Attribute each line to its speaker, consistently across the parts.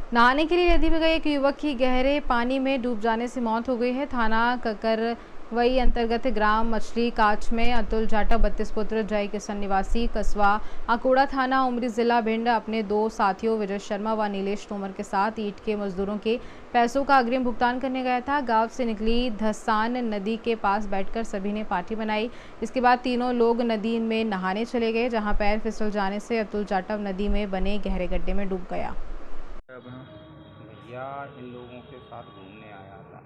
Speaker 1: नहाने के लिए नदी में गए एक युवक की गहरे पानी में डूब जाने से मौत हो गई है। थाना ककरवई अंतर्गत ग्राम मछली काच में अतुल जाटव 32 पुत्र जय किशन निवासी कस्बा अकोड़ा थाना उमरी जिला भिंड अपने दो साथियों विजय शर्मा व नीलेश तोमर के साथ ईंट के मजदूरों के पैसों का अग्रिम भुगतान करने गया था। गांव से निकली धसान नदी के पास बैठकर सभी ने पार्टी बनाई। इसके बाद तीनों लोग नदी में नहाने चले गए, जहां पैर फिसल जाने से अतुल जाटव नदी में बने गहरे गड्ढे में डूब गया।
Speaker 2: भैया इन लोगों के साथ घूमने आया था,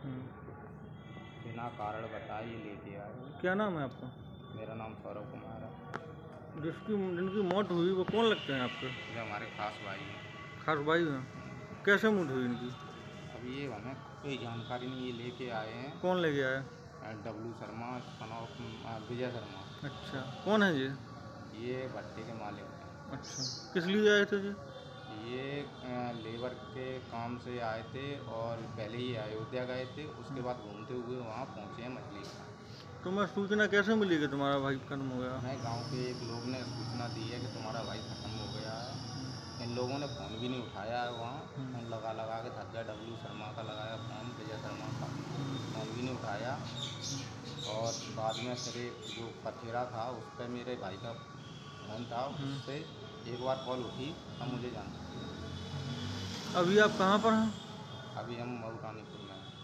Speaker 2: बिना कारण बताए ये लेके आए।
Speaker 3: क्या नाम है आपका?
Speaker 2: मेरा नाम सौरभ कुमार है।
Speaker 3: जिनकी मौत हुई वो कौन लगते हैं आपके?
Speaker 2: ये हमारे खास भाई हैं।
Speaker 3: खास भाई हैं? कैसे मौत हुई इनकी?
Speaker 2: अब ये हमें कोई जानकारी नहीं, ये लेके आए हैं।
Speaker 3: कौन लेके आया?
Speaker 2: डब्लू शर्मा, विजय शर्मा।
Speaker 3: अच्छा, कौन है ये?
Speaker 2: ये भट्टे के मालिक हैं।
Speaker 3: अच्छा, किस लिए आए थे
Speaker 2: ये लेबर के काम से आए थे और पहले ही अयोध्या गए थे, उसके बाद घूमते हुए वहाँ पहुँचे हैं मछली का।
Speaker 3: तुम्हें सूचना कैसे मिली कि तुम्हारा भाई खत्म हो गया?
Speaker 2: मैं गांव के एक लोग ने सूचना दी है कि तुम्हारा भाई खत्म हो गया है। इन लोगों ने फ़ोन भी नहीं उठाया है, वहाँ फ़ोन लगा लगा के थक गया। डब्लू शर्मा का लगाया फ़ोन, विजय शर्मा का फ़ोन भी नहीं उठाया। और बाद में फिर जो पथेरा था उस पर मेरे भाई का फ़ोन था, उससे एक बार कॉल उठी तब मुझे जाना।
Speaker 3: अभी आप कहाँ पर हैं?
Speaker 2: अभी हम मऊरानीपुर में हैं।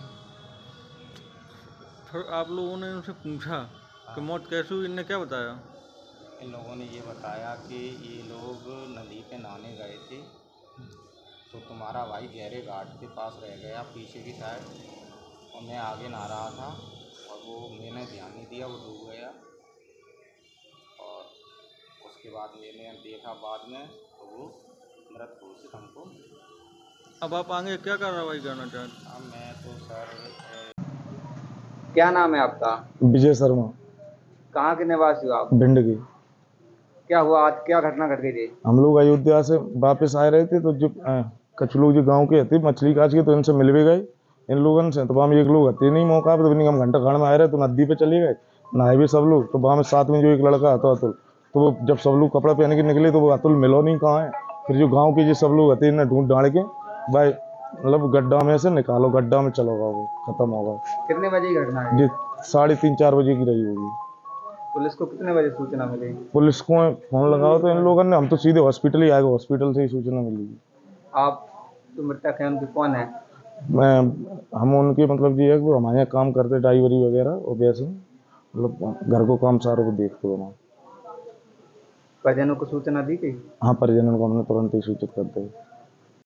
Speaker 3: फिर आप लोगों ने उनसे पूछा कि मौत कैसे हुई? इनने क्या बताया?
Speaker 2: इन लोगों ने ये बताया कि ये लोग नदी पे नहाने गए थे, तो तुम्हारा भाई गहरे घाट के पास रह गया पीछे की साइड, और मैं आगे नहा रहा था और वो मैंने ध्यान नहीं दिया, वो डूब गया। और उसके बाद मैंने देखा बाद में तो वो मृत घोषित हमको।
Speaker 3: अब आप आगे क्या कार्रवाई करना चाहते हैं?
Speaker 2: अब मैं तो सर
Speaker 4: क्या नाम है आपका?
Speaker 5: विजय शर्मा।
Speaker 4: कहाँ के निवासी हो आप?
Speaker 5: भिंड की।
Speaker 4: क्या हुआ आज, क्या घटना घट गई थी?
Speaker 5: हम लोग अयोध्या से वापस आए रहे थे, तो जो कुछ लोग जो गांव के थे मछली काज के, तो इनसे मिल भी गए इन लोगों से। तो वहाँ में एक लोग आते नहीं मौका पे, तो हम घंटा घर में आए रहे, तो नदी पे चले गए, नहाए भी सब लोग। तो वहाँ में साथ में जो एक लड़का आता अतुल, तो वो जब सब लोग कपड़ा पहन के निकले तो वो अतुल मिलो नहीं कहाँ है। फिर जो गाँव के जो सब लोग आते इन्हें ढूंढ डाल के भाई मतलब गड्ढा में से निकालो, गड्ढा में चलो वो खत्म होगा।
Speaker 4: कितने बजे की घटना है?
Speaker 5: 3:30-4 बजे की रही होगी।
Speaker 4: पुलिस को कितने बजे सूचना मिली?
Speaker 5: पुलिस को फोन लगाओ तो इन लोगों ने, हम तो सीधे हॉस्पिटल ही आए, हॉस्पिटल से ही सूचना मिली।
Speaker 4: आप तो मृतक हैं, उनके कौन है?
Speaker 5: हम उनके मतलब ये है कि वो हमारे यहाँ काम करते ड्राइवरी वगैरह, और वैसे मतलब घर को काम सारों को देखते हो।
Speaker 4: परिजनों को सूचना दी गई?
Speaker 5: हाँ, परिजनों को हमने तुरंत ही सूचित कर दी।